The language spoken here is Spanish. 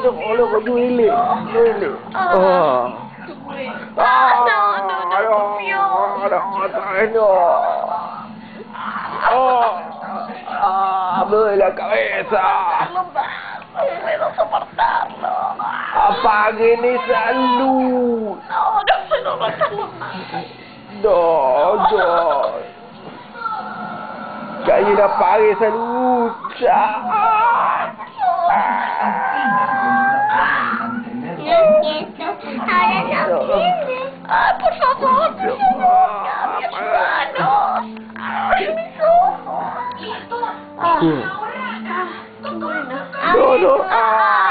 Loco, duele. Ah. Me duele la cabeza. No puedo soportarlo. Apaguen esa luz. No puedo soportarlo más. No. Que alguien apague esa luz. Lo siento, ahora no quieres. Ay, por favor. Mis manos. Ay, mis ojos. Ah, Bueno. No.